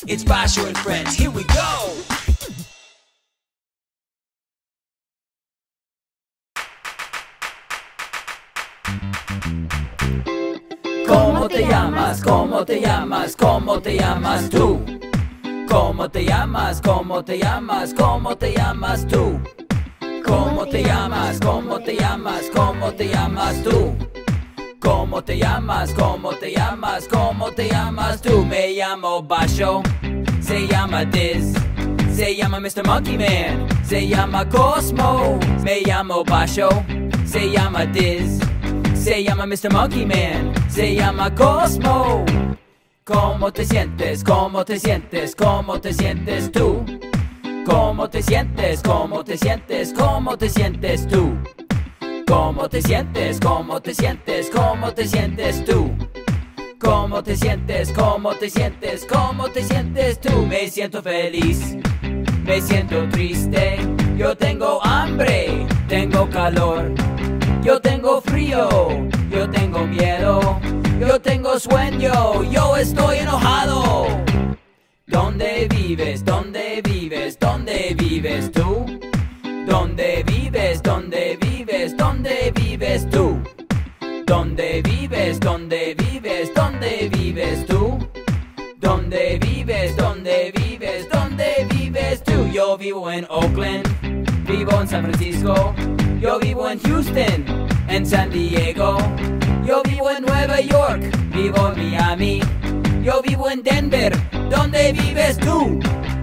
It's Basho and Friends, here we go! ¿Cómo te llamas? ¿Cómo te llamas? ¿Cómo te llamas tú? ¿Cómo te llamas? ¿Cómo te llamas? ¿Cómo te llamas tú? ¿Cómo te llamas? ¿Cómo te llamas? ¿Cómo te llamas tú? ¿Cómo te llamas? ¿Cómo te llamas? ¿Cómo te llamas tú? Me llamo Basho, se llama Diz, se llama Mr. Monkey Man, se llama Cosmo. Me llamo Basho, se llama Diz, se llama Mr. Monkey Man, se llama Cosmo. ¿Cómo te sientes? ¿Cómo te sientes? ¿Cómo te sientes tú? ¿Cómo te sientes? ¿Cómo te sientes? ¿Cómo te sientes tú? ¿Cómo te sientes? ¿Cómo te sientes? ¿Cómo te sientes tú? ¿Cómo te sientes? ¿Cómo te sientes? ¿Cómo te sientes tú? Me siento feliz, me siento triste. Yo tengo hambre, tengo calor. Yo tengo frío, yo tengo miedo. Yo tengo sueño, yo estoy enojado. ¿Dónde vives? ¿Dónde vives? ¿Dónde vives tú? ¿Dónde vives? ¿Dónde vives? ¿Dónde vives tú? ¿Dónde vives? ¿Dónde vives? ¿Dónde vives tú? ¿Dónde vives? ¿Dónde vives? ¿Dónde vives tú? Yo vivo en Oakland, vivo en San Francisco, yo vivo en Houston, en San Diego, yo vivo en Nueva York, vivo en Miami, yo vivo en Denver. ¿Dónde vives tú?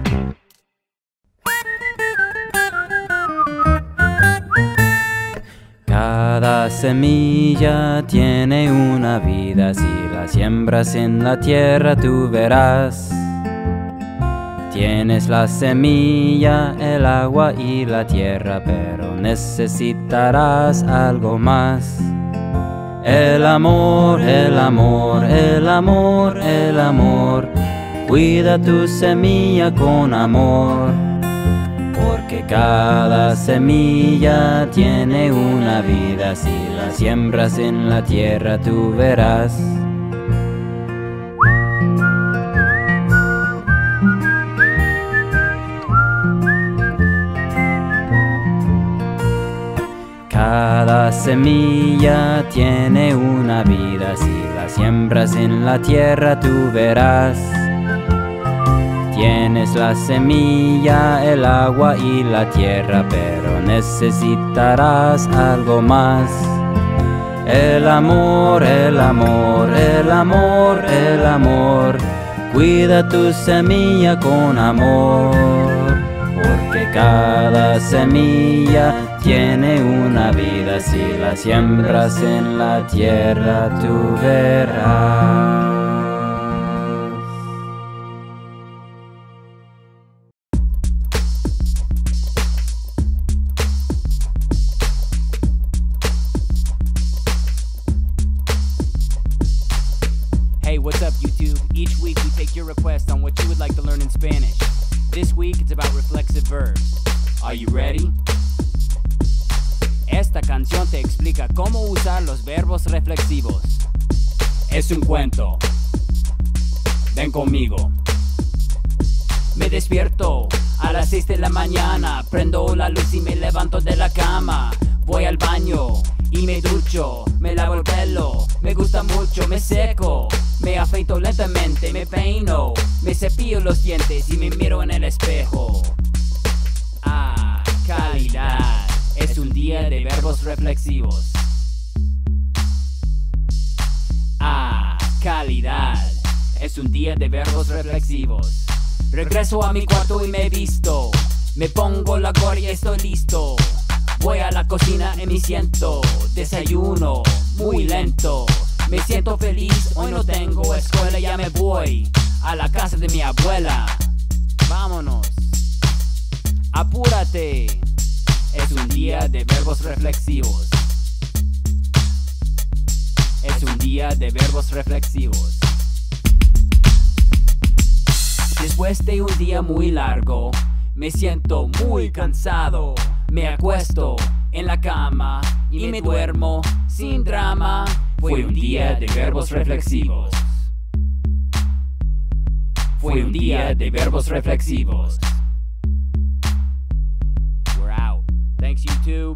Cada semilla tiene una vida, si la siembras en la tierra tú verás. Tienes la semilla, el agua y la tierra, pero necesitarás algo más. El amor, el amor, el amor, el amor. Cuida tu semilla con amor, porque cada semilla tiene una vida, si la siembras en la tierra tú verás. Cada semilla tiene una vida, si la siembras en la tierra tú verás. Tienes la semilla, el agua y la tierra, pero necesitarás algo más. El amor, el amor, el amor, el amor. Cuida tu semilla con amor, porque cada semilla tiene una vida, si la siembras en la tierra tú verás. Hey, what's up YouTube? Each week we take your requests on what you would like to learn in Spanish. This week it's about reflexive verbs. Are you ready? Esta canción te explica cómo usar los verbos reflexivos. Es un cuento. Ven conmigo. Me despierto a las 6 de la mañana, prendo la luz y me levanto de la cama. Voy al baño y me ducho, me lavo el pelo, me gusta mucho, me seco, me afeito lentamente, me peino, me cepillo los dientes y me miro en el espejo. Ah, calidad. Es un día de verbos reflexivos. Ah, calidad. Es un día de verbos reflexivos. Regreso a mi cuarto y me visto, me pongo la gorra y estoy listo. Voy a la cocina y me siento, desayuno muy lento. Me siento feliz, hoy no tengo escuela, ya me voy a la casa de mi abuela. Vámonos, apúrate. Es un día de verbos reflexivos. Es un día de verbos reflexivos. Después de un día muy largo, me siento muy cansado. Me acuesto en la cama y me duermo sin drama. Fue un día de verbos reflexivos. Fue un día de verbos reflexivos. We're out. Thanks, YouTube.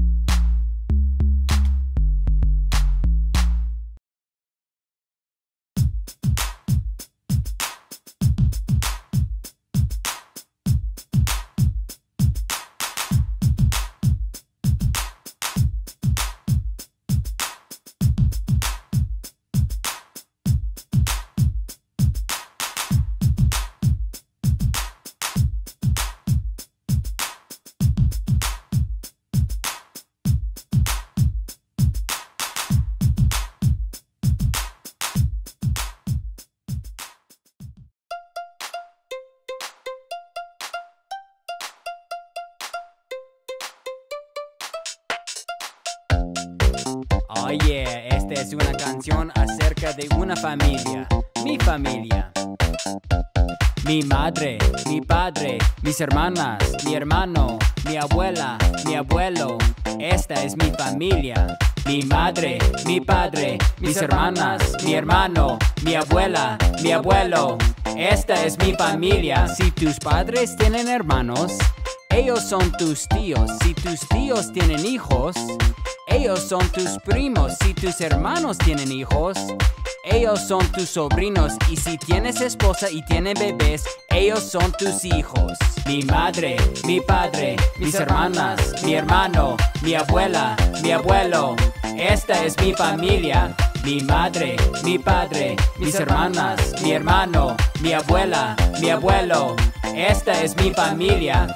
Oh yeah, esta es una canción acerca de una familia, mi familia. Mi madre, mi padre, mis hermanas, mi hermano, mi abuela, mi abuelo. Esta es mi familia. Mi madre, mi padre, mis hermanas, mi hermano, mi abuela, mi abuelo. Esta es mi familia. Si tus padres tienen hermanos, ellos son tus tíos. Si tus tíos tienen hijos, ellos son tus primos. Si tus hermanos tienen hijos, ellos son tus sobrinos. Y si tienes esposa y tienen bebés, ellos son tus hijos. Mi madre, mi padre, mis hermanas, mi hermano, mi abuela, mi abuelo. Esta es mi familia. Mi madre, mi padre, mis hermanas, mi hermano, mi abuela, mi abuelo. Esta es mi familia.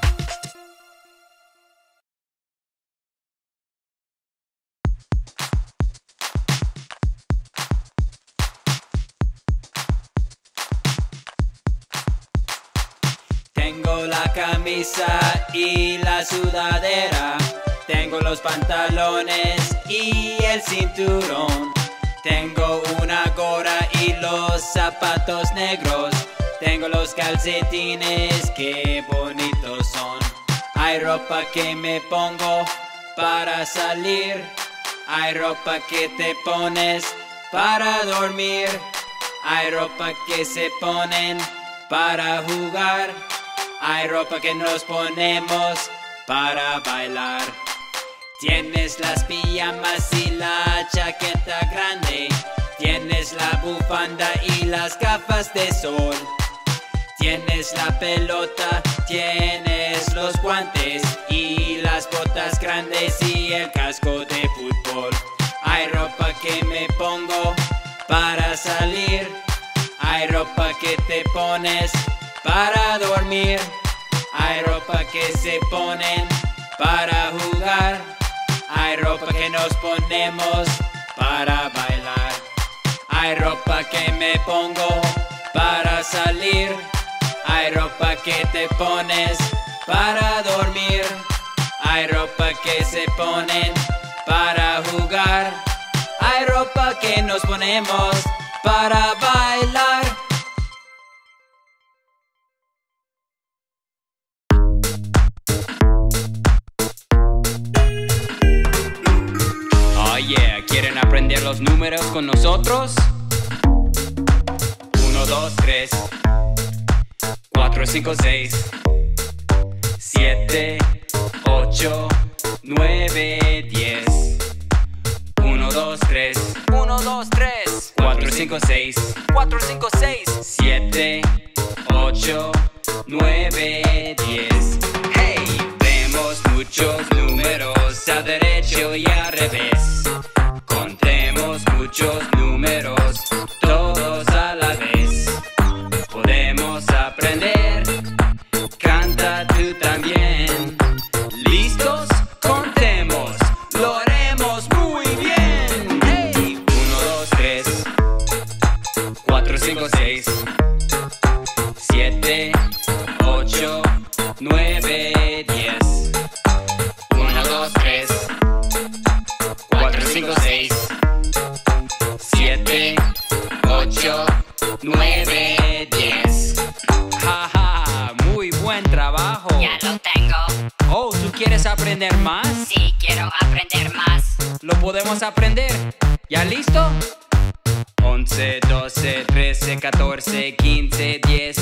Tengo la camisa y la sudadera, tengo los pantalones y el cinturón, tengo una gorra y los zapatos negros, tengo los calcetines, qué bonitos son. Hay ropa que me pongo para salir, hay ropa que te pones para dormir, hay ropa que se ponen para jugar, hay ropa que nos ponemos para bailar. Tienes las pijamas y la chaqueta grande, tienes la bufanda y las gafas de sol, tienes la pelota, tienes los guantes y las botas grandes y el casco de fútbol. Hay ropa que me pongo para salir, hay ropa que te pones para dormir, hay ropa que se ponen para jugar, hay ropa que nos ponemos para bailar. Hay ropa que me pongo para salir, hay ropa que te pones para dormir, hay ropa que se ponen para jugar, hay ropa que nos ponemos para bailar. Oh yeah, ¿quieren aprender los números con nosotros? 1, 2, 3, 4, 5, 6, 7, 8, 9, 10. 1, 2, 3, 1, 2, 3, 4, 5, 6, 4, 5, 6, 7, 8, 9, 10. Hey, vemos muchos números a derecho y al revés. Contemos muchos números, todos a la vez. Podemos aprender, canta tú también. ¿Listos? Contemos, lo haremos muy bien. Hey, 1, 2, 3, 4, 5, 6, 7, 8, 9, 10. 1, 2, 3, 4, 5, 6, 7, 8, 9, 10. Jaja, muy buen trabajo. Ya lo tengo. Oh, ¿tú quieres aprender más? Sí, quiero aprender más. Lo podemos aprender. ¿Ya listo? 11, 12, 13, 14, 15, 10,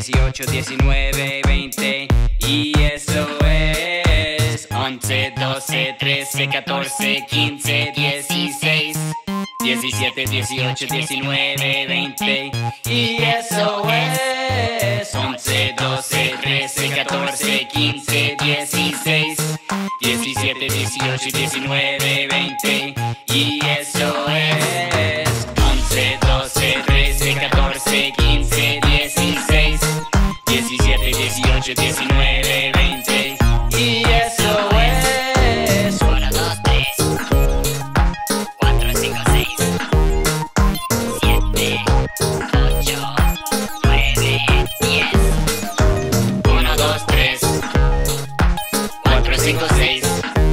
18, 19, 20. Y eso es 11, 12, 13, 14, 15, 16, 17, 18, 19, 20. Y eso es 11, 12, 13, 14, 15, 16, 17, 18, 19, 20. Y eso es 11, 12, 13, 14, 15, 16, 17, 18, 19, 20. Y eso es 1, 2, 3, 4, 5, 6, 7, 8, 9, 10. 1, 2, 3, 4, 5, 6,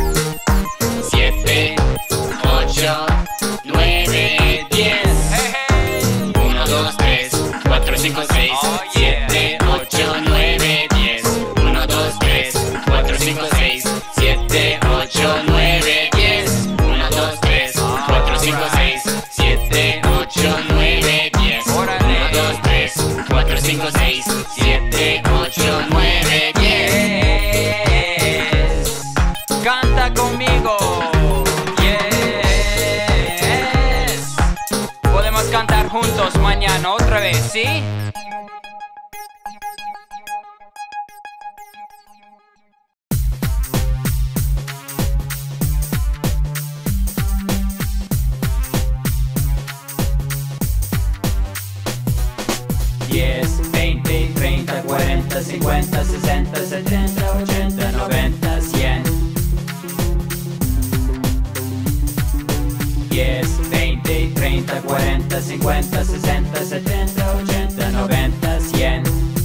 7, 8, 9, 10. 1, 2, 3, 4, 5, 6, 7, 8, 9, 10. 1, 2, 3, 4, 5, 6, 7, 8, 9, 10. 1, 2, 3, 4, 5, 6, 7, 8, 9, 10. 1, 2, 3, 4, 5, 6, 7, 8, 9, 10. Canta conmigo. Yes. Podemos cantar juntos mañana otra vez, ¿sí? Diez, 20, 30, 40, 50, 60, 70, 80, 90, 100. 10, 20, 30, 40, 50, 60, 70, 80, 90, 100.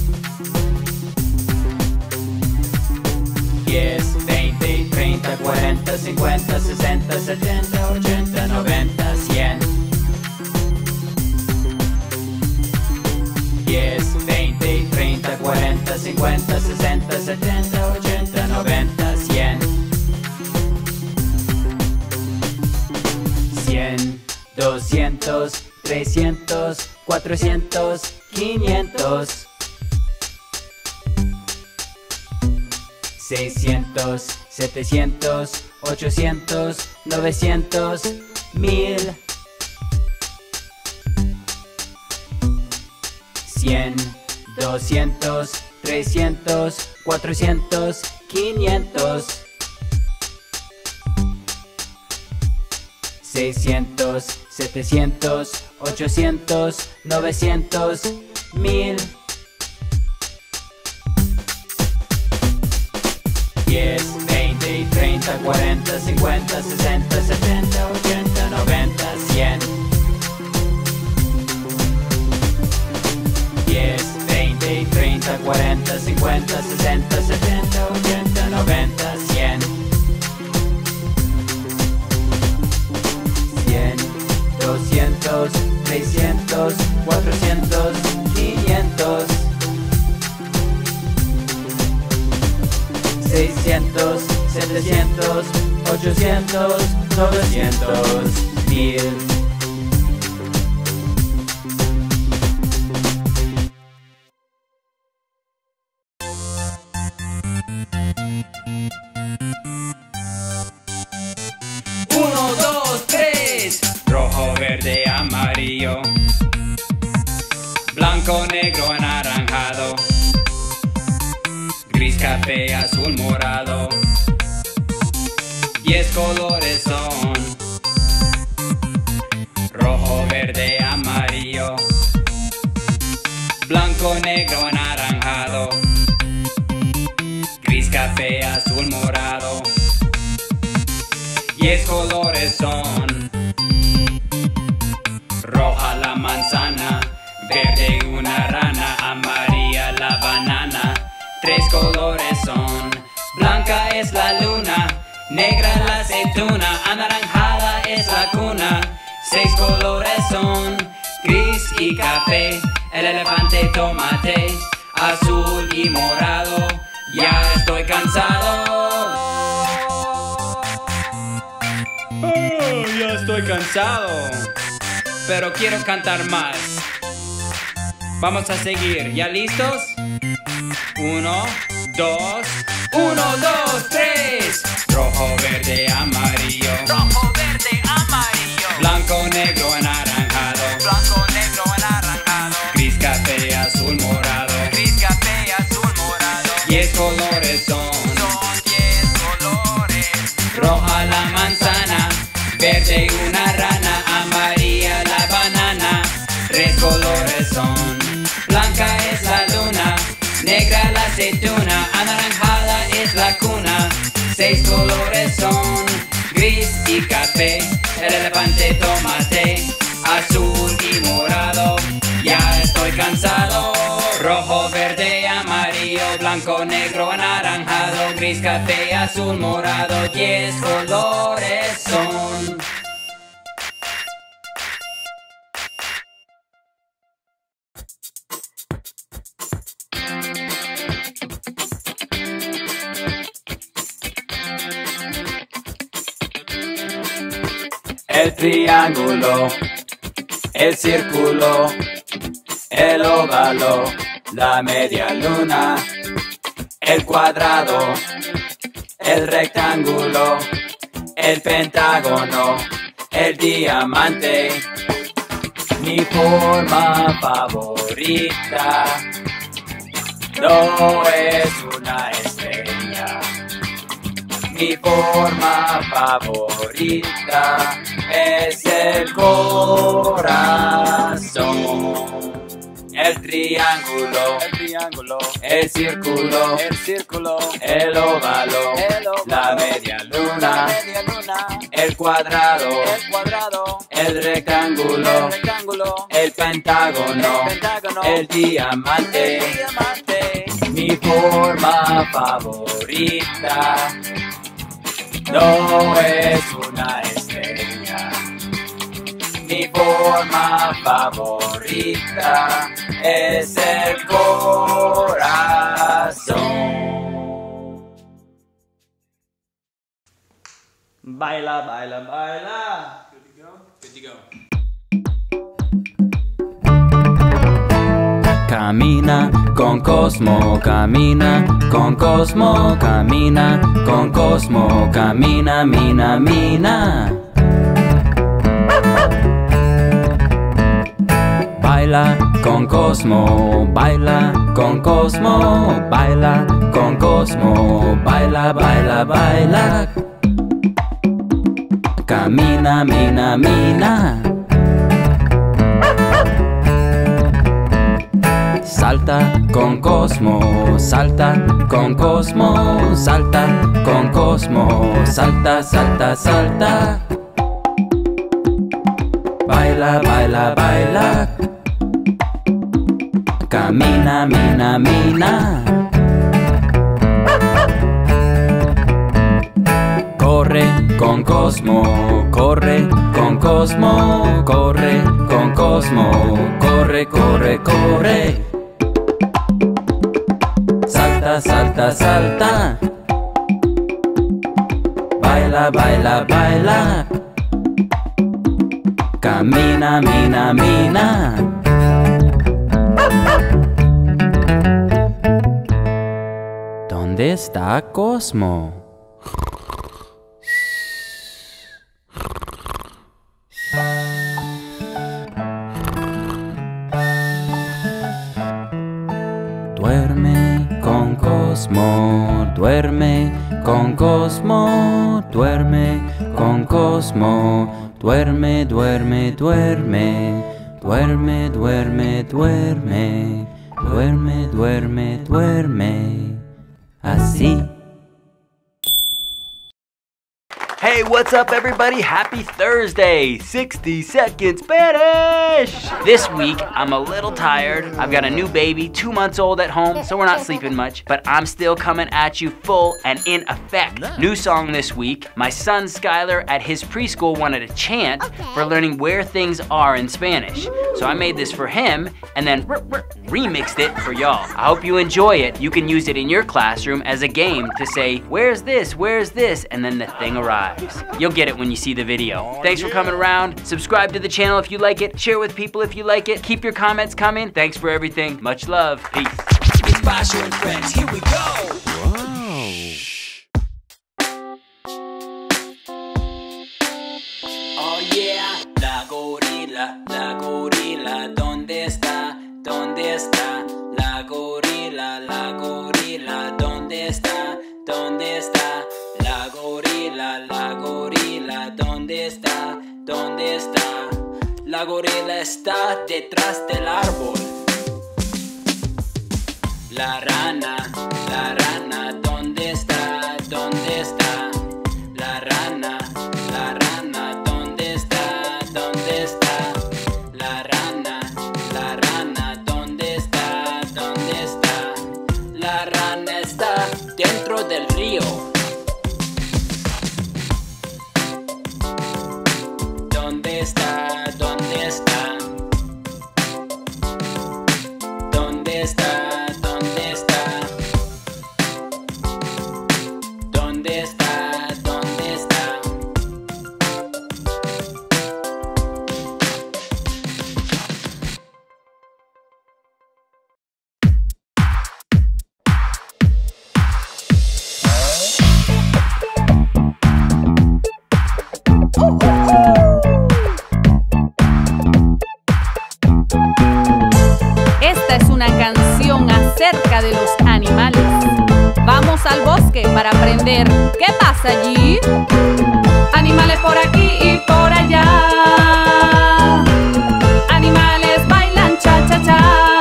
10, 20, 30, 40, 50, 60, 70, 80, 90, 100. 10, 20, 30, 40, 50, 60, 70, 80, 90, 100. 100, 200, 300, 400, 500. 600, 700, 800, 900, 1000. 100, 200, 300, 400, 500. 600, 700, 800, 900, 1000. 10, 20, 30, 40, 50, 60, 70, 80, 90, 100. 10, 20, 30, 40, 50, 60, 70, 80, 90, 100. 100, 200, 300, 400, 500. 600, 700, 800, 900, 1000. Uno, dos, tres. Rojo, verde, amarillo. Blanco, negro, anaranjado. Gris, café, azul, morado. 10 colores son. Rojo, verde, amarillo. Blanco, negro, anaranjado. Gris, café, azul, morado. 10 colores son. Roja la manzana, verde una rana, amarilla la banana. 3 colores son. Blanca es la luna, negra la aceituna, anaranjada es la cuna. 6 colores son. Gris y café, el elefante tomate, azul y morado. Ya estoy cansado. Ya estoy cansado, pero quiero cantar más. Vamos a seguir. ¿Ya listos? 1, 2, 1, 2, 3. Rojo, verde, amarillo. Rojo, verde, amarillo. Blanco, negro, anaranjado. Blanco, negro, anaranjado. Gris, café, azul, morado. Gris, café, azul, morado. 10 colores son. Son 10 colores. Roja la manzana, verde una rana, amarilla la banana. 3 colores son. Blanca es la luna, negra la aceituna, anaranjada es la cuna. 6 colores son. Gris y café, el elefante tomate, azul y morado. Ya estoy cansado. Rojo, verde, amarillo, blanco, negro, anaranjado, gris, café, azul, morado. 10 colores son. El triángulo, el círculo, el óvalo, la media luna, el cuadrado, el rectángulo, el pentágono, el diamante. Mi forma favorita no es una estrella. Mi forma favorita es el corazón. El triángulo, el círculo, el óvalo, la media luna, el cuadrado, el rectángulo, el pentágono, el diamante. Mi forma favorita no es una estrella. Mi forma favorita es el corazón. Baila, baila, baila. Good to go. Camina con Cosmo, camina con Cosmo, camina con Cosmo, camina, mina, mina. Baila con Cosmo, baila con Cosmo, baila con Cosmo, baila, baila, baila. Camina, mina, mina. Salta con Cosmo, salta con Cosmo, salta con Cosmo, salta, salta, salta. Baila, baila, baila. Camina, mina, mina. Corre con Cosmo, corre con Cosmo, corre con Cosmo, corre, corre, corre. Salta, salta, salta. Baila, baila, baila. Camina, mina, mina. ¿Dónde está Cosmo? Duerme con Cosmo, duerme con Cosmo, duerme con Cosmo, duerme, duerme, duerme, duerme, duerme, duerme, duerme, duerme, duerme, así. Hey, what's up everybody? Happy Thursday! 60 seconds Spanish! This week, I'm a little tired. I've got a new baby, 2 months old at home, so we're not sleeping much, but I'm still coming at you full and in effect. New song this week. My son Skylar at his preschool wanted a chant for learning where things are in Spanish. So I made this for him and then remixed it for y'all. I hope you enjoy it. You can use it in your classroom as a game to say, where's this, and then the thing arrives. You'll get it when you see the video. Thanks for coming around. Subscribe to the channel if you like it. Share with people if you like it. Keep your comments coming. Thanks for everything. Much love. Peace. It's Basho and friends, here we go. Oh yeah, la gorila, ¿dónde está? ¿Dónde está? La gorila, ¿dónde está? ¿Dónde está? La gorila, ¿dónde está? ¿Dónde está? La gorila está detrás del árbol. La rana, ¿dónde está? ¿Dónde está? La rana, ¿dónde está? ¿Dónde está? La rana, ¿dónde está? ¿Dónde está? La rana está dentro del río. ¿Dónde está? ¿Dónde está? ¿Dónde está? ¿Dónde está? ¿Dónde está? ¿Dónde está? Esta es una canción acerca de los animales. Vamos al bosque para aprender qué pasa allí. Animales por aquí y por allá. Animales bailan cha-cha-cha.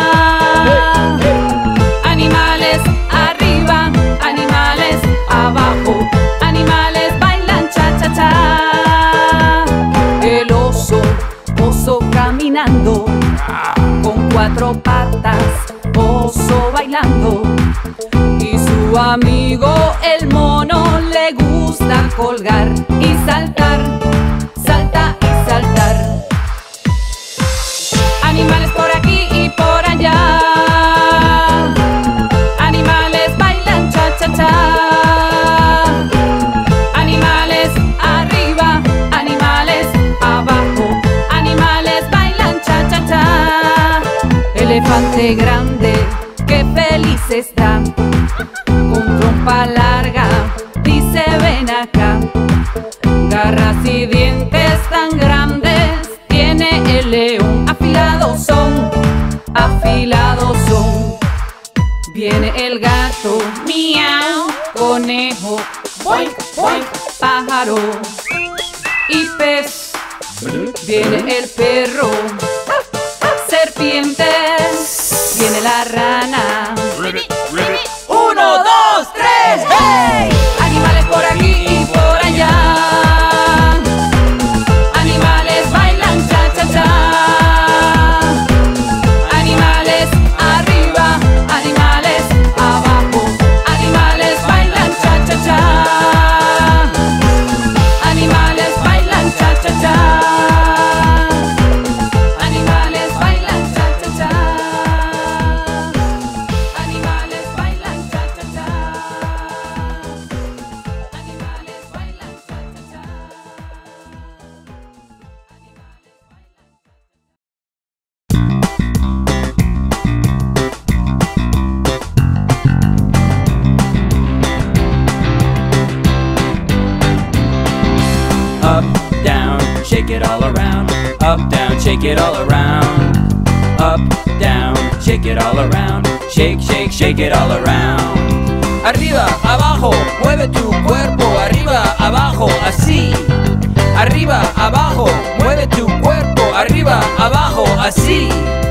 Animales arriba, animales abajo. Animales bailan cha-cha-cha. El oso caminando con cuatro patas, oso bailando. Y su amigo el mono le gusta colgar y saltar, salta y saltar. Animales por aquí y por allá. Animales bailan cha-cha-cha. Animales arriba, animales abajo. Animales bailan cha-cha-cha. Elefante grande, qué feliz está. Con trompa larga, dice ven acá. Garras y dientes tan grandes tiene el león. Afilados son, afilados son. Viene el gato, miau. Conejo, boink, boink. Pájaro y pez. Viene el perro, serpientes. Viene la rana. 1, 2, 3, ¡hey! Animales por aquí y por allá. Animales bailan cha-cha-cha. Animales arriba, animales abajo. Animales bailan cha-cha-cha. Animales bailan cha-cha-cha. Animales bailan cha-cha-cha. Animales bailan cha-cha-cha. Animales bailan cha-cha-cha. Up, down, shake it all around. Up, down, shake it all around. Up, down, shake it all around. Shake, shake, shake it all around. Arriba, abajo, mueve tu cuerpo. Arriba, abajo, así. Arriba, abajo, mueve tu cuerpo. Arriba, abajo, así.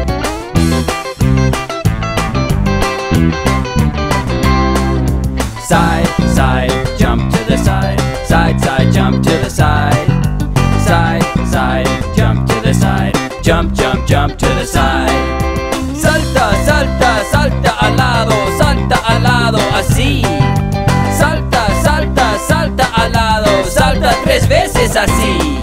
Side, side, jump to the side. Side, side, jump to the side. Side, side, jump to the side. Jump, jump, jump to the side. Salta, salta, salta al lado, así. Salta, salta, salta al lado, salta 3 veces así.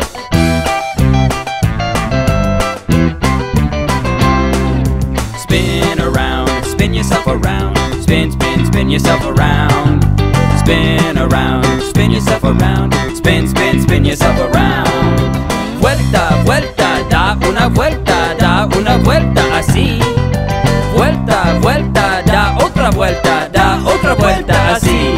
Spin around, spin yourself around. Spin, spin, spin yourself around. Spin around, spin spin yourself around. Spin, spin, spin yourself around. Vuelta, vuelta, da una vuelta, así. Vuelta, vuelta, da otra vuelta, así.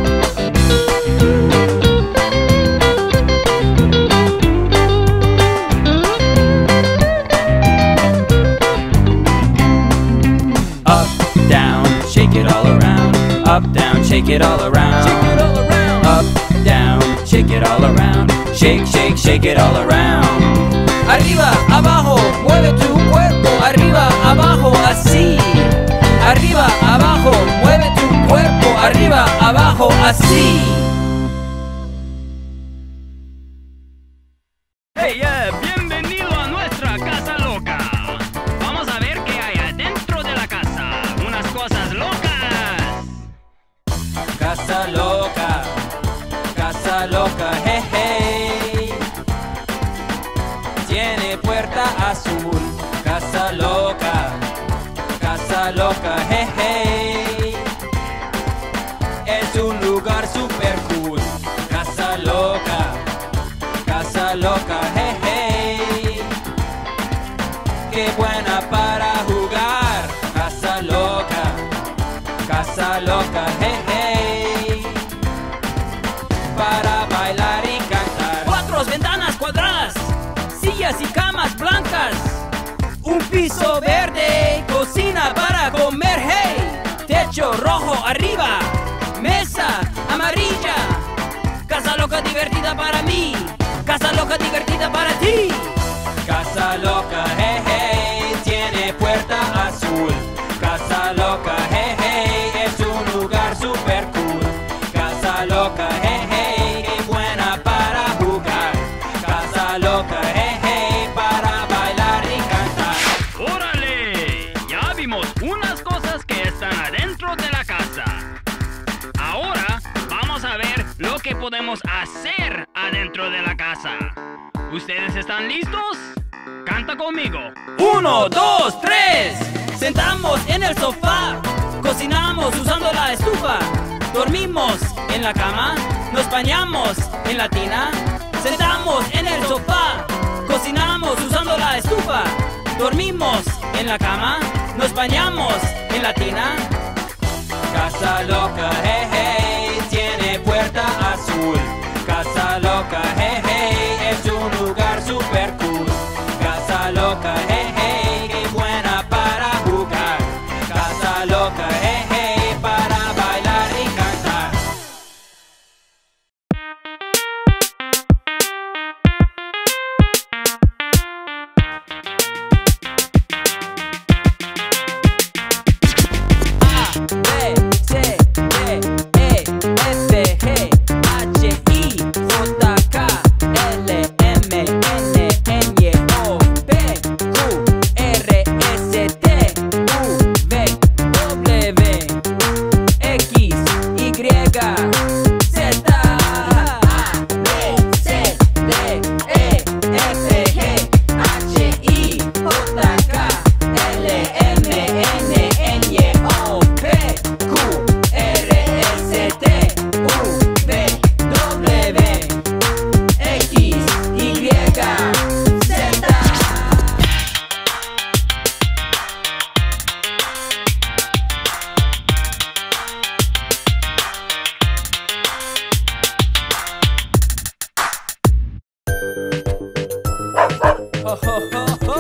Up, down, shake it all around. Up, down, shake it all around. Up, down, shake it all around. Shake, shake, shake it all around. Arriba, abajo, mueve tu cuerpo. Arriba, abajo, así. Arriba, abajo, mueve tu cuerpo. Arriba, abajo, así. Hey, bienvenido a nuestra casa loca. Vamos a ver qué hay adentro de la casa. Unas cosas locas. Casa loca, hey, hey. Tiene puerta azul. Casa loca, hey, hey. Es un lugar super cool. Casa loca, hey, hey. Qué buena para jugar. Casa loca, hey, hey. Para bailar y cantar. 4 ventanas cuadradas, sillas y camas blancas, Un piso verde, cocina para comer, hey. techo rojo arriba, mesa amarilla. Casa loca divertida para mí, casa loca divertida para ti. Casa loca, hey, hey, tiene puerta azul. Casa loca, hey, hey, es un lugar super cool. Casa loca, hey, hey, qué buena para jugar. Casa loca, hey, hey, para bailar y cantar. ¡Órale! Ya vimos unas cosas que están adentro de la casa. Ahora vamos a ver lo que podemos hacer adentro de la casa. ¿Ustedes están listos? Canta conmigo. 1, 2, 3. Sentamos en el sofá, cocinamos usando la estufa, dormimos en la cama, nos bañamos en la tina. Sentamos en el sofá, cocinamos usando la estufa, dormimos en la cama, nos bañamos en la tina. Casa loca, hey, hey, tiene puerta azul. Casa loca, hey, hey, es un lugar super cool. Casa loca, hey, hey, qué buena para jugar. Casa loca, hey, hey, para bailar y cantar. A, B, C, D, E, F, G, H, I, J, K, L, M, N, N, O, P, Q, R, S, T, U, V, W, X, Y, Z. A, B, C, D, E, F, G, H, I, J, K, L, M, N, N, O, P, Q, R, S, T, U, V, W, X, Y, Z. Ho, ho, ho, ho.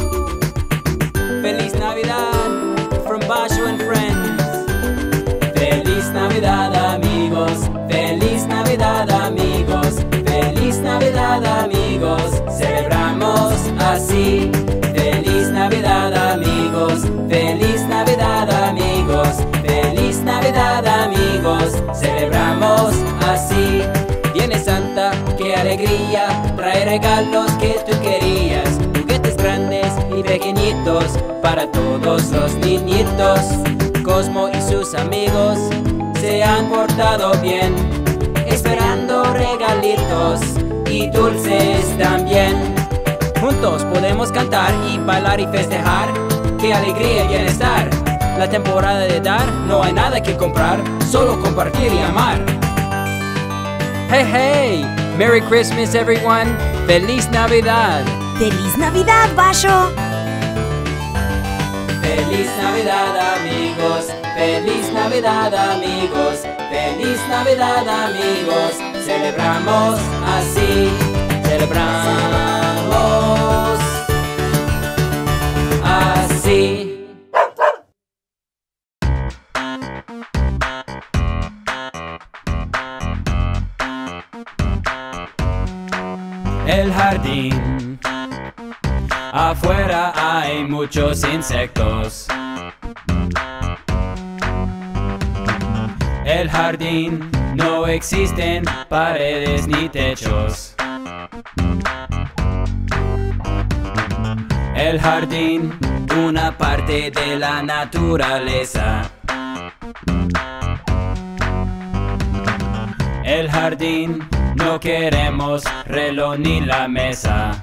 Feliz Navidad from BASHO and Friends. Feliz Navidad, amigos. Feliz Navidad, amigos. Feliz Navidad, amigos. Celebramos así. Feliz Navidad, amigos. Feliz Navidad, amigos. Feliz Navidad, amigos. Celebramos así. Viene Santa, qué alegría, trae regalos que tú querías, juguetes grandes y pequeñitos para todos los niñitos. Cosmo y sus amigos se han portado bien, esperando regalitos y dulces también. Juntos podemos cantar y bailar y festejar, qué alegría y bienestar. La temporada de dar, no hay nada que comprar, solo compartir y amar. Hey, hey! Merry Christmas, everyone! ¡Feliz Navidad! ¡Feliz Navidad, Basho! Feliz Navidad, amigos. Feliz Navidad, amigos. Feliz Navidad, amigos. Celebramos así. Celebramos así. El jardín. Afuera hay muchos insectos. El jardín no existen paredes ni techos. El jardín, una parte de la naturaleza. El jardín, no queremos reloj ni la mesa.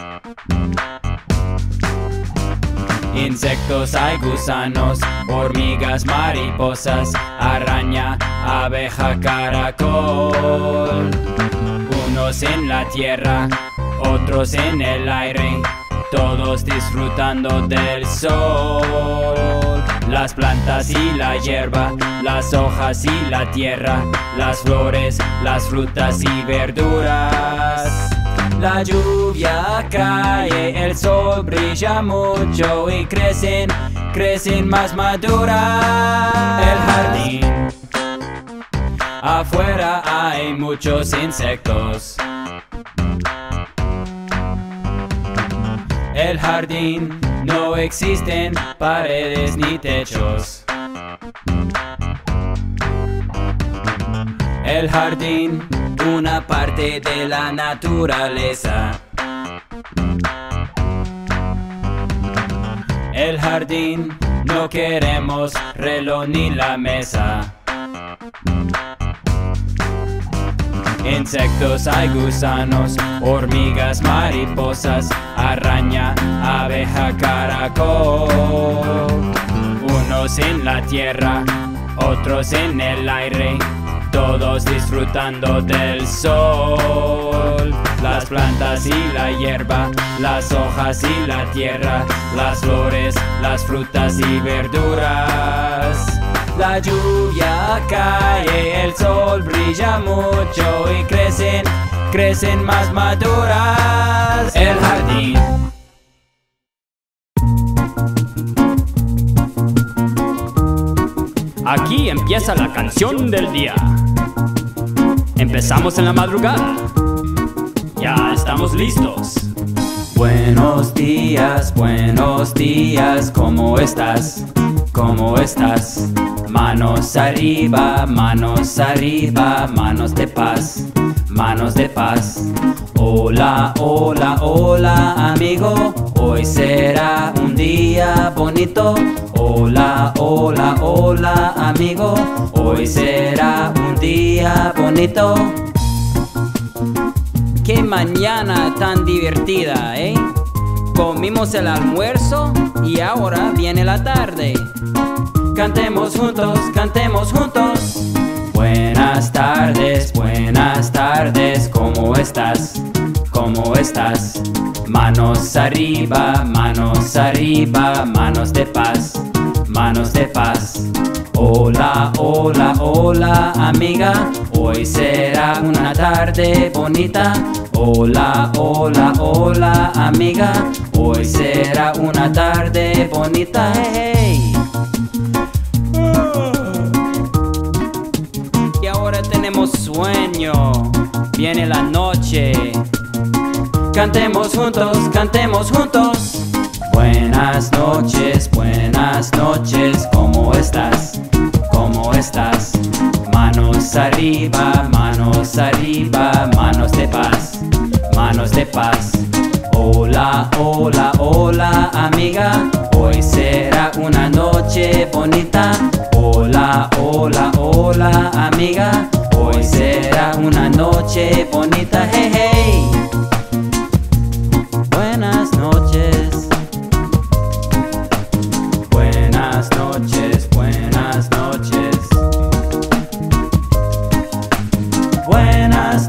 Insectos hay gusanos, hormigas, mariposas, araña, abeja, caracol. Unos en la tierra, otros en el aire, todos disfrutando del sol. Las plantas y la hierba, las hojas y la tierra, las flores, las frutas y verduras. La lluvia cae, el sol brilla mucho y crecen más maduras. El jardín, afuera hay muchos insectos. El jardín, no existen paredes ni techos. El jardín, una parte de la naturaleza. El jardín, no queremos reloj ni la mesa. Insectos hay gusanos, hormigas, mariposas, araña, abeja, caracol. Unos en la tierra, otros en el aire, todos disfrutando del sol. Las plantas y la hierba, las hojas y la tierra, las flores, las frutas y verduras. La lluvia cae, el sol brilla mucho y crecen más maduras. El jardín. Aquí empieza la canción del día. Empezamos en la madrugada. Ya estamos listos. Buenos días, ¿cómo estás? ¿Cómo estás? Manos arriba, manos arriba, manos de paz, manos de paz. Hola, hola, hola, amigo, hoy será un día bonito. Hola, hola, hola, amigo, hoy será un día bonito. Qué mañana tan divertida, ¿eh? Comimos el almuerzo y ahora viene la tarde. Cantemos juntos, cantemos juntos. Buenas tardes, ¿cómo estás? ¿Cómo estás? Manos arriba, manos arriba, manos de paz, manos de paz. Hola, hola, hola, amiga, hoy será una tarde bonita. Hola, hola, hola, amiga, hoy será una tarde bonita. Hey, hey. Y ahora tenemos sueño, viene la noche. Cantemos juntos, cantemos juntos. Buenas noches, ¿cómo estás? ¿Cómo estás? Manos arriba, manos arriba, manos de paz, manos de paz. Hola, hola, hola, amiga, hoy será una noche bonita. Hola, hola, hola, amiga, hoy será una noche bonita. Hey, hey. Buenas noches. Buenas noches, buenas noches. Buenas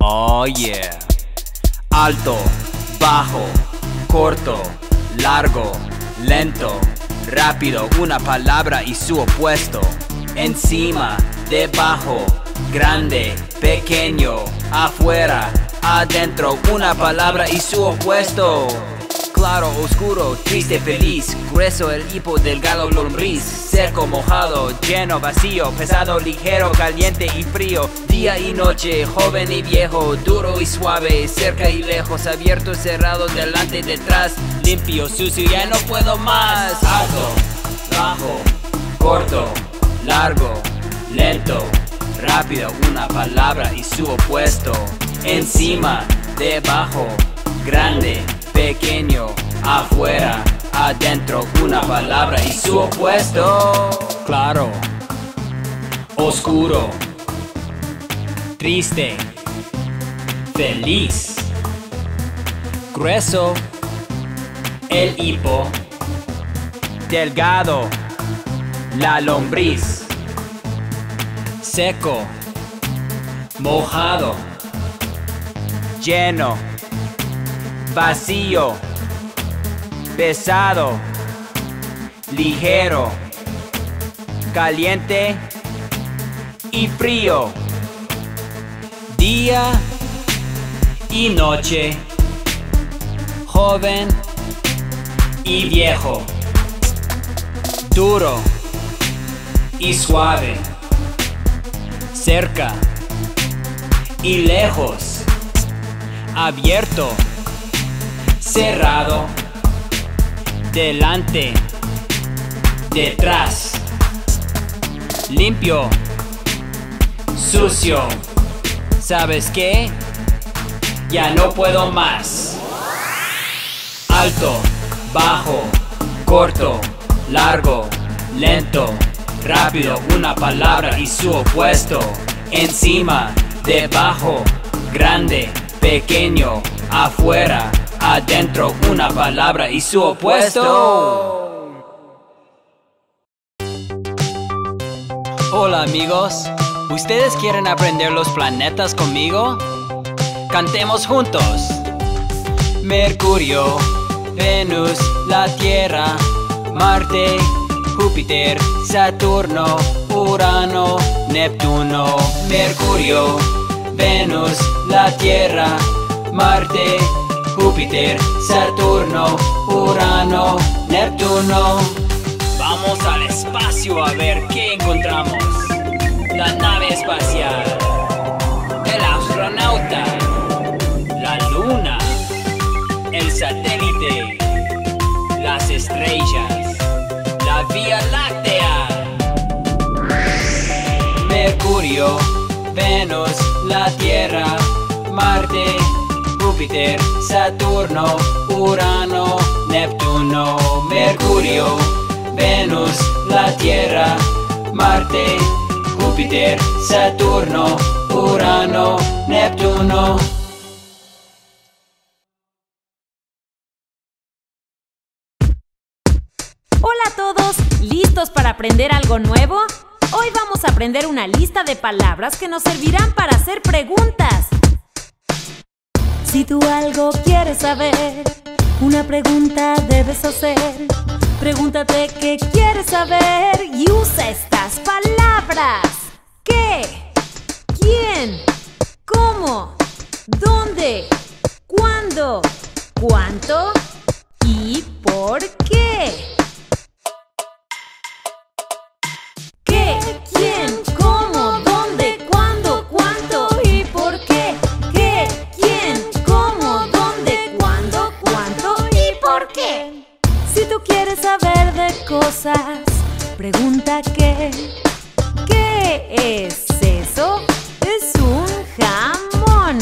Oh yeah. Alto, bajo, corto, largo, lento, rápido, una palabra y su opuesto. Encima, debajo, grande, pequeño, afuera, adentro, una palabra y su opuesto. Claro, oscuro, triste, feliz, grueso, el hipo, delgado, lombriz, seco, mojado, lleno, vacío, pesado, ligero, caliente y frío, día y noche, joven y viejo, duro y suave, cerca y lejos, abierto y cerrado, delante y detrás, limpio, sucio, ya no puedo más. Alto, bajo, corto, largo, lento, rápido, una palabra y su opuesto. Encima, debajo, grande, pequeño, afuera, adentro, una palabra y su opuesto. Claro, oscuro, triste, feliz, grueso, el hipo, delgado, la lombriz, seco, mojado, lleno, vacío, pesado, ligero, caliente y frío, día y noche, joven y viejo, duro y suave, cerca y lejos, abierto, cerrado, delante, detrás, limpio, sucio. ¿Sabes qué? Ya no puedo más. Alto, bajo, corto, largo, lento, rápido, una palabra y su opuesto. Encima, debajo, grande, pequeño, afuera, adentro, una palabra y su opuesto. Hola amigos, ¿ustedes quieren aprender los planetas conmigo? Cantemos juntos. Mercurio, Venus, la Tierra, Marte, Júpiter, Saturno, Urano, Neptuno. Mercurio, Venus, la Tierra, Marte, Júpiter, Saturno, Urano, Neptuno. Vamos al espacio a ver qué encontramos. La nave espacial, el astronauta, la luna, el satélite, las estrellas, la Vía Láctea. Mercurio, Venus, la Tierra, Marte, Júpiter, Saturno, Urano, Neptuno. Mercurio, Venus, la Tierra, Marte, Júpiter, Saturno, Urano, Neptuno. Hola a todos, ¿listos para aprender algo nuevo? Hoy vamos a aprender una lista de palabras que nos servirán para hacer preguntas. Si tú algo quieres saber, una pregunta debes hacer. Pregúntate qué quieres saber y usa estas palabras. ¿Qué? ¿Quién? ¿Cómo? ¿Dónde? ¿Cuándo? ¿Cuánto? ¿Y por qué? ¿Qué? ¿Quién? ¿Cómo? ¿Dónde? ¿Cuándo? ¿Cuánto? ¿Y por qué? ¿Qué? ¿Quién? ¿Cómo? ¿Dónde? ¿Cuándo? ¿Cuánto? ¿Y por qué? Si tú quieres saber de cosas, pregunta qué. ¿Qué es eso? Es un jamón.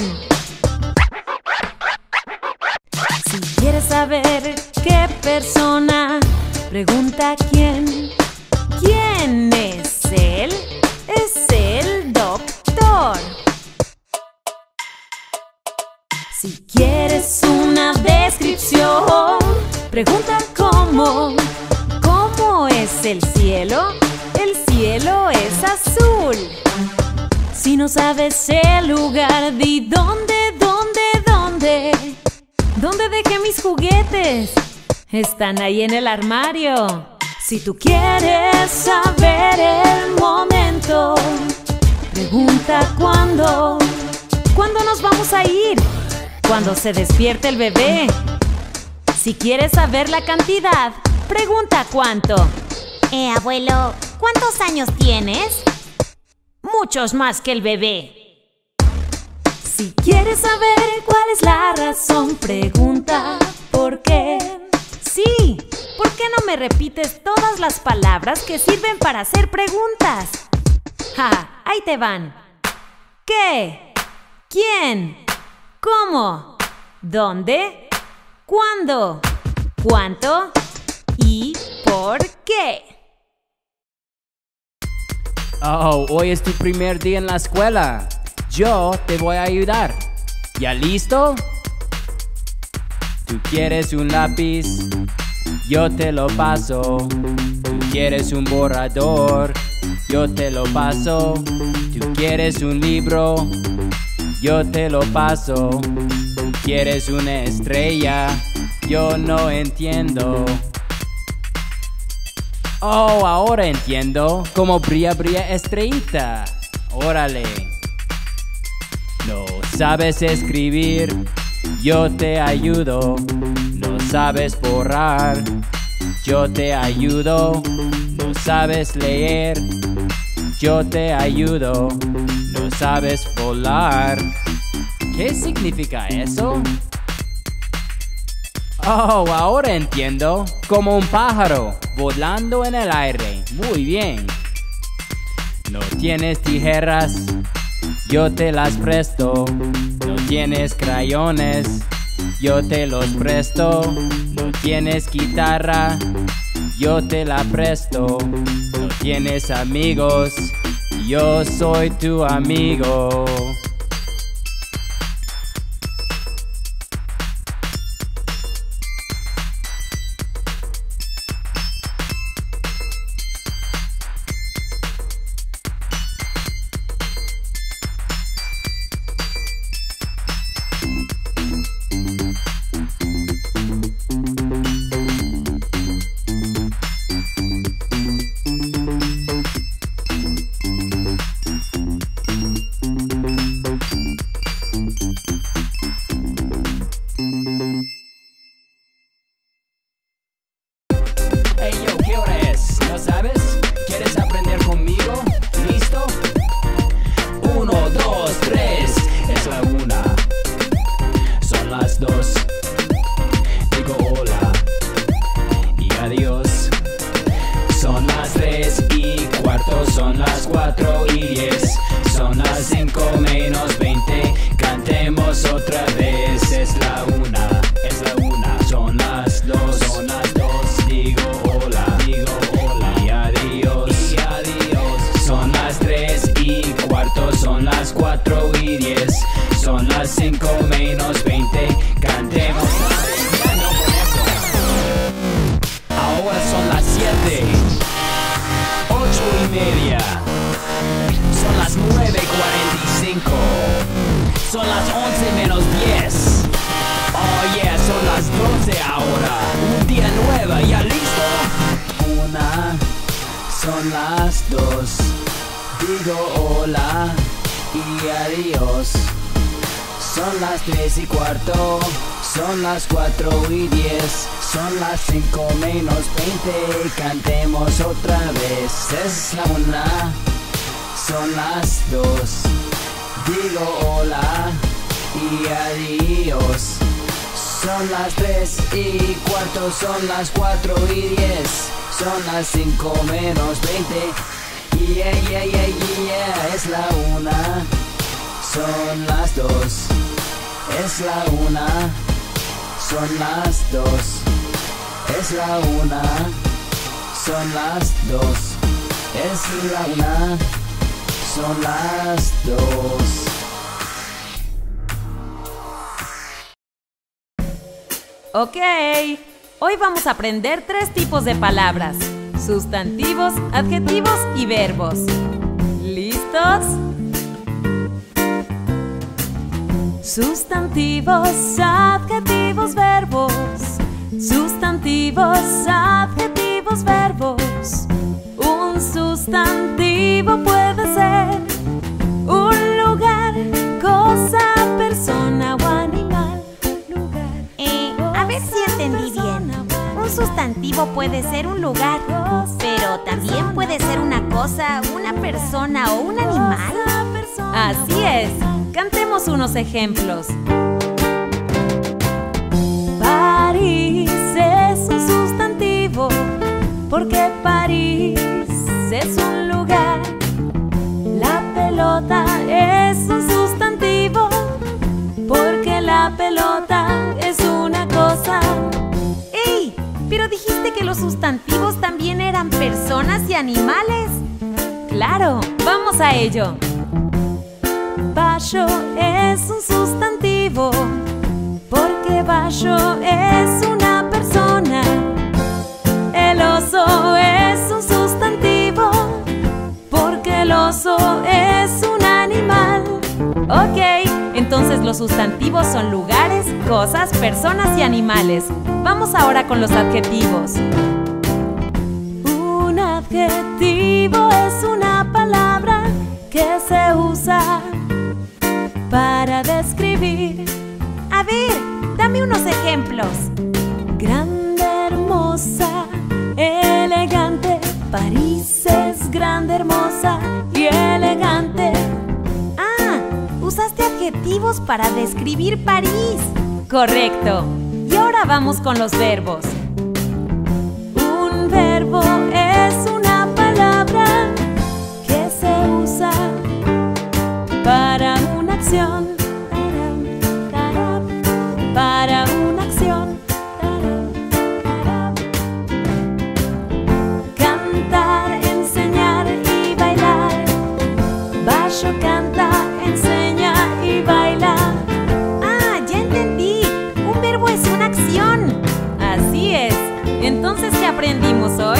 Si quieres saber qué persona, pregunta quién. ¿Quién es él? Es el doctor. Si quieres una descripción, pregunta cómo. ¿Cómo es el cielo? El cielo es azul. Si no sabes el lugar, di dónde. ¿Dónde dejé mis juguetes? Están ahí en el armario. Si tú quieres saber el momento, pregunta cuándo. ¿Cuándo nos vamos a ir? Cuando se despierte el bebé. Si quieres saber la cantidad, pregunta cuánto. Abuelo, ¿cuántos años tienes? Muchos más que el bebé. Si quieres saber cuál es la razón, pregunta ¿por qué? Sí, ¿por qué no me repites todas las palabras que sirven para hacer preguntas? ¡Ja! Ahí te van. ¿Qué? ¿Quién? ¿Cómo? ¿Dónde? ¿Cuándo? ¿Cuánto? ¿Y por qué? Oh, hoy es tu primer día en la escuela. Yo te voy a ayudar. ¿Ya listo? ¿Tú quieres un lápiz? Yo te lo paso. ¿Tú quieres un borrador? Yo te lo paso. ¿Tú quieres un libro? Yo te lo paso. ¿Tú quieres una estrella? Yo no entiendo. Oh, ahora entiendo. Cómo brilla estrellita. Órale. No sabes escribir, yo te ayudo. No sabes borrar, yo te ayudo. No sabes leer, yo te ayudo. No sabes volar. ¿Qué significa eso? Oh, ahora entiendo. Como un pájaro volando en el aire. Muy bien. No tienes tijeras, yo te las presto. No tienes crayones, yo te los presto. No tienes guitarra, yo te la presto. No tienes amigos, yo soy tu amigo. Hey yo, ¿qué hora es? ¿No sabes? ¿Quieres aprender conmigo? ¿Listo? 1, 2, 3. Es la 1. Son las 2. Digo hola y adiós. Son las 3:15. Son las 4:10. Son las 5 menos 20. Cantemos otra vez. Es la 1. Es la 1. Son las 2. Son las 2. Digo hola y adiós. Son las 3:15. Son las 4:10. Son las 5 menos 20. Cantemos. Ya no con eso. Ahora son las 7. 8:30. Son las 9:45. Son las 11 menos 10. Oh yeah, son las 12 ahora. Un día nuevo, ¿ya listo? 1, son las 2. Digo hola y adiós. Son las 3:15. Son las 4:10. Son las 5 menos 20. Cantemos otra vez. Es la 1. Son las 2. Digo hola y adiós. Son las 3:15. Son las 4:10. Son las 5 menos 20. Yeah, yeah, yeah, yeah. Es la 1. Son las 2. Es la 1. Son las 2. Es la 1. Son las 2. Es la 1. Son las 2. Ok, hoy vamos a aprender 3 tipos de palabras: sustantivos, adjetivos y verbos. ¿Listos? Sustantivos, adjetivos, verbos. Sustantivos, adjetivos, verbos. Un sustantivo puede ser un lugar, cosa, persona o animal. Lugar, a ver si entendí bien. Un sustantivo puede ser un lugar, pero también puede ser una cosa, una persona o un animal. Así es. Cantemos unos ejemplos. París es un sustantivo porque París es un lugar. La pelota es un sustantivo porque la pelota es una cosa. ¡Ey! Pero dijiste que los sustantivos también eran personas y animales. Claro, vamos a ello. BASHO es un sustantivo porque BASHO es una persona. El oso es un sustantivo porque el oso es un animal. Ok, entonces los sustantivos son lugares, cosas, personas y animales. Vamos ahora con los adjetivos. Un adjetivo es una palabra que se usa para describir. A ver, dame unos ejemplos. Grande, hermosa, elegante. París es grande, hermosa y elegante. Ah, usaste adjetivos para describir París. Correcto. Y ahora vamos con los verbos. Un verbo es una palabra que se usa para una acción. Para una acción. Cantar, enseñar y bailar. BASHO canta, enseña y baila. Ah, ya entendí. Un verbo es una acción. Así es. Entonces, ¿qué aprendimos hoy?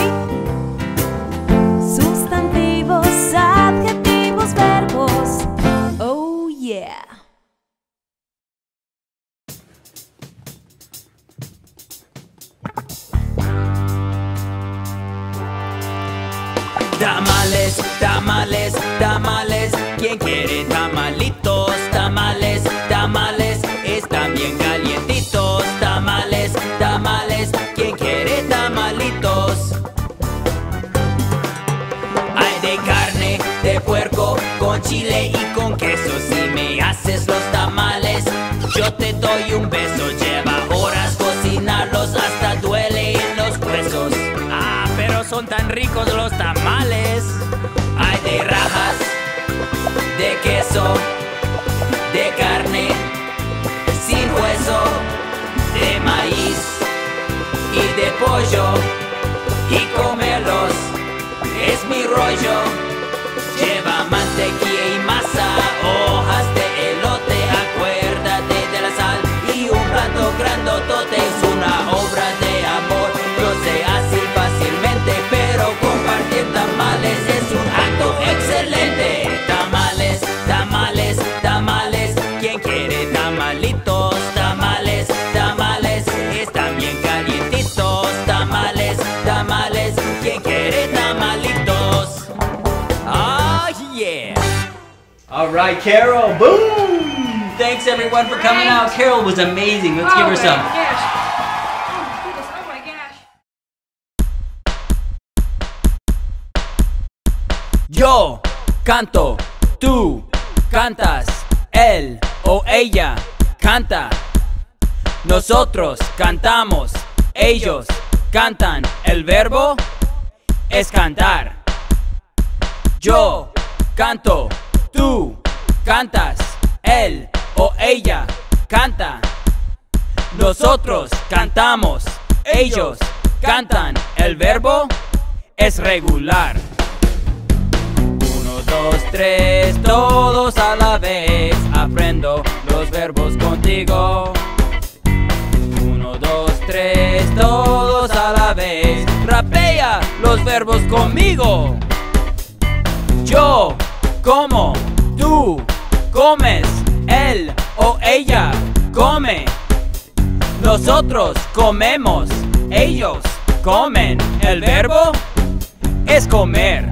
Sustantivos, adjetivos, verbos. Oh, yeah. Tamales, tamales, tamales. ¿Quién quiere tamalitos? Tamales, tamales. Están bien calientitos. Tamales, tamales. ¿Quién quiere tamalitos? Hay de carne, de puerco, con chile y con queso. Si me haces los tamales, yo te doy un beso. Lleva horas cocinarlos, hasta duele en los huesos. Ah, pero son tan ricos los tamales. Hay de rajas, de queso, de carne, sin hueso, de maíz y de pollo. Y comerlos es mi rollo. Lleva mantequilla y masa, hojas de elote, acuérdate de la sal. Y un plato grandotote es una obra de amor. No se hace fácilmente, pero compartir tamales es un acto excelente. Tamales, tamales, tamales. ¿Quién quiere tamalitos? Tamales, tamales. Están bien calientitos. Tamales, tamales. ¿Quién quiere tamalitos? Oh yeah. All right, Carol. Boom! Thanks everyone for coming out. Carol was amazing. Let's give her some. Yo canto, tú cantas, él o ella canta. Nosotros cantamos, ellos cantan. El verbo es cantar. Yo canto, tú cantas, él o ella canta. Nosotros cantamos, ellos cantan. El verbo es regular. 1, 2, 3, todos a la vez. Aprendo los verbos contigo. 1, 2, 3, todos a la vez. Rapea los verbos conmigo. Yo como, tú comes, él o ella come. Nosotros comemos, ellos comen. El verbo es comer.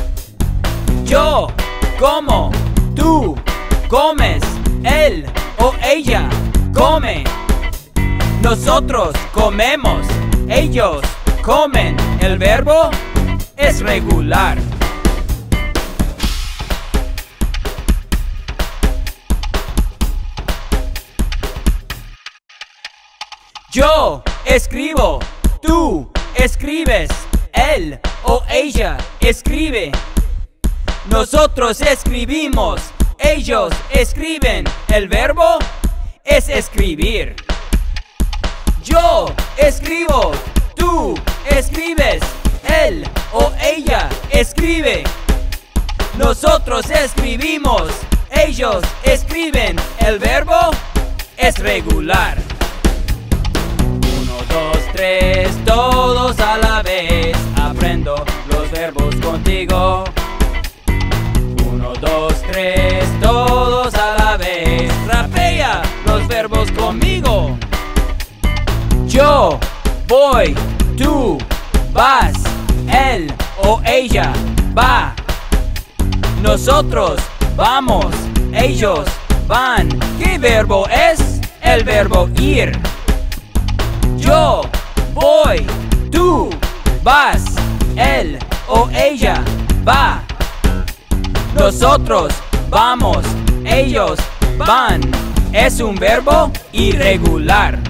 Yo como, tú comes, él o ella come. Nosotros comemos, ellos comen. El verbo es regular. Yo escribo, tú escribes, él o ella escribe. Nosotros escribimos, ellos escriben. El verbo es escribir. Yo escribo, tú escribes, él o ella escribe. Nosotros escribimos, ellos escriben. El verbo es regular. 1, 2, 3, todos a la vez. Aprendo los verbos contigo. 1, 2, 3, todos a la vez. Rapea los verbos conmigo. Yo voy, tú vas, él o ella va. Nosotros vamos, ellos van. ¿Qué verbo es? El verbo ir. Yo voy, tú vas, él o ella va. Nosotros vamos, ellos van. Es un verbo irregular.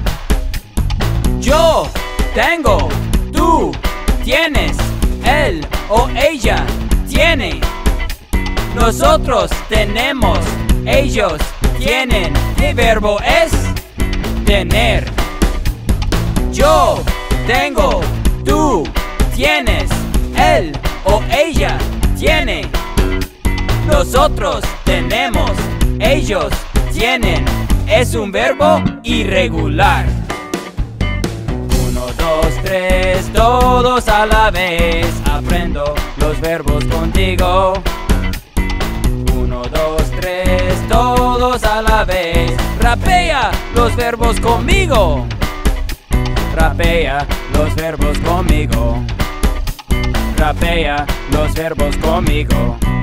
Yo tengo, tú tienes, él o ella tiene. Nosotros tenemos, ellos tienen. ¿Qué verbo es? Tener. Yo tengo, tú tienes, él o ella tiene. Nosotros tenemos, ellos tienen. Es un verbo irregular. 1, 2, 3, todos a la vez. Aprendo los verbos contigo. 1, 2, 3, todos a la vez. Rapea los verbos conmigo. Rapea los verbos conmigo. Rapea los verbos conmigo.